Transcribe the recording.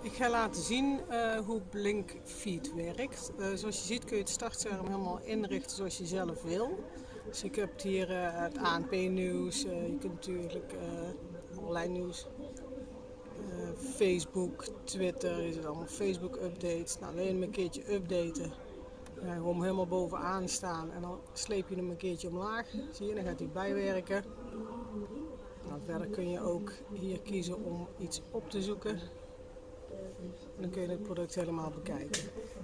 Ik ga laten zien hoe Blinkfeed werkt. Zoals je ziet kun je het startscherm helemaal inrichten zoals je zelf wil. Dus ik heb hier het ANP-nieuws, je kunt natuurlijk allerlei nieuws, Facebook, Twitter, is het allemaal Facebook-updates. Nou, wil je hem een keertje updaten, ja, gewoon helemaal bovenaan staan en dan sleep je hem een keertje omlaag. Zie je, dan gaat hij bijwerken. Nou, verder kun je ook hier kiezen om iets op te zoeken. Dan kun je het product helemaal bekijken.